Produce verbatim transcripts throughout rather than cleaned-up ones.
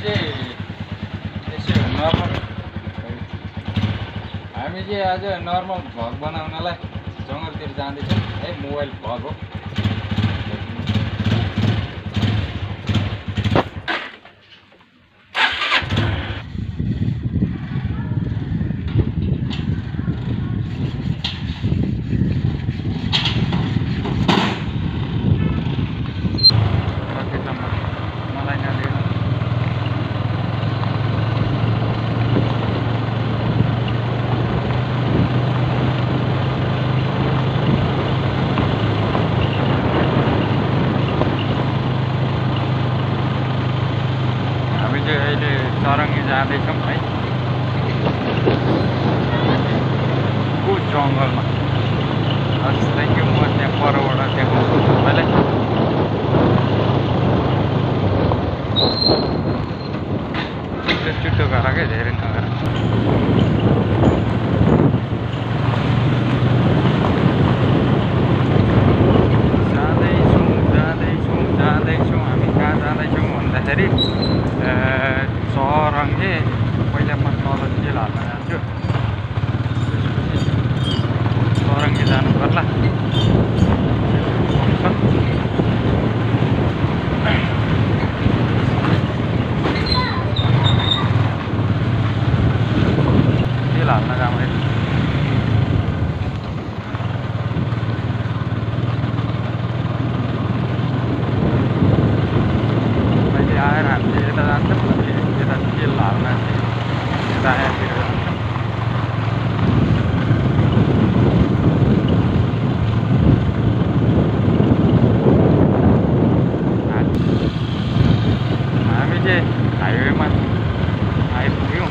चाहिँ यसो नर्मल हामी चाहिँ आज नर्मल भ्लग बनाउनलाई जङ्गलतिर जाँदैछौँ है। मोबाइल भ्लग हो। अहिले चरङ्गी जाँदैछौँ है, को जङ्गलमा। हस्, थ्याङ्क यू। म त्यहाँ परबाट देखाउँछु तपाईँलाई। छिटो छिटो गर क्या, धेरै नगर। जाँदैछौँ जाँदैछौँ जाँदैछौँ हामी कहाँ जाँदैछौँ भन्दाखेरि चरङ्गे। पहिला म तल तेल हाल्न जान्छु, चरङ्गे जानु पर्ला। तेल हाल्न जाँदै अहिले आएर हामी चाहिँ यता जान्छौँ, यता तेल हाल्न यता आएतिर जान्छौँ। हामी चाहिँ हाइवेमा आइपुग्यौँ।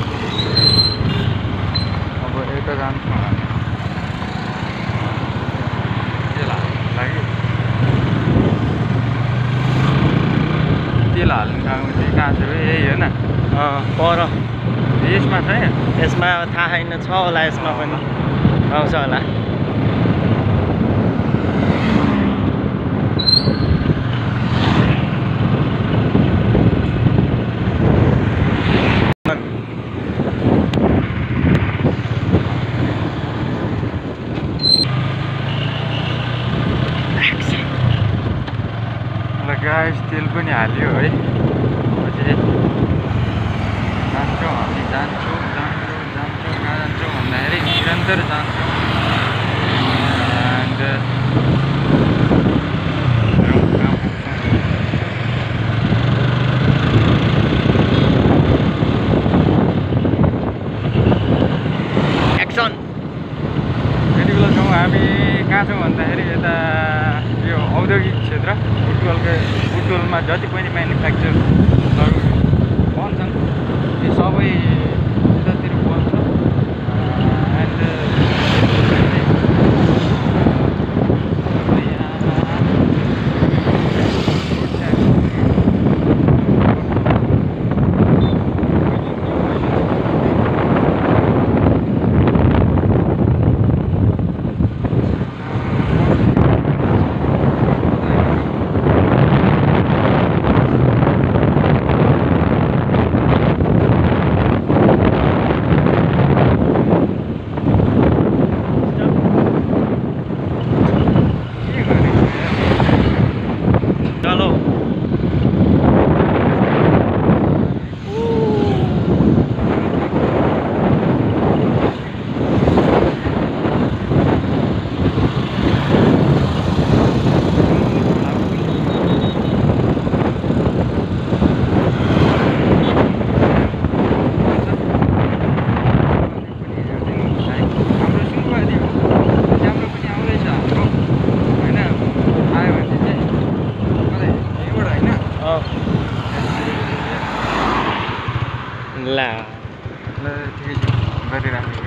अब यता जान्छौँ हामी तेल हाल्नुको लागि। तेल हाल्नु गएको चाहिँ कहाँ छ? यही हो न, पर यसमा छ। यसमा थाहा छैन, छ होला यसमा पनि आउँछ होला। गाइस तेल पनि हाल्यो है। पछि जान्छौँ हामी, जान्छौँ जान्छौँ जान्छौँ कहाँ जान्छौँ भन्दाखेरि निरन्तर जान्छौँ। And action. यति बेला छौँ हामी कहाँ छौँ भन्दाखेरि यता यो औद्योगिक क्षेत्र बुटवलकै बुटवलमा जति पनि म्यानुफ्याक्चरहरू बन्छन् यो सबै यतातिर बन्छ। एन्ड ला ल ठिकै छ, गरिराखेको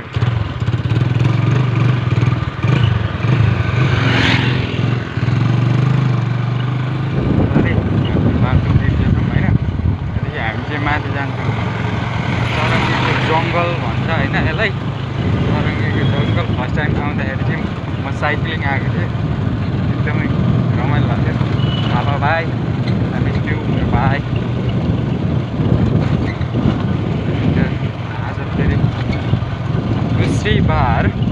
बाटो बिर्सेछौँ होइन। त्यहाँदेखि हामी चाहिँ माथि जान्छौँ। चरङ्गीको जङ्गल भन्छ होइन यसलाई, चरङ्गीको जङ्गल। फर्स्ट टाइम आउँदाखेरि चाहिँ म साइक्लिङ आएको थिएँ, एकदमै रमाइलो भएको थियो। अब भाइ हामी भाइ श्री बहार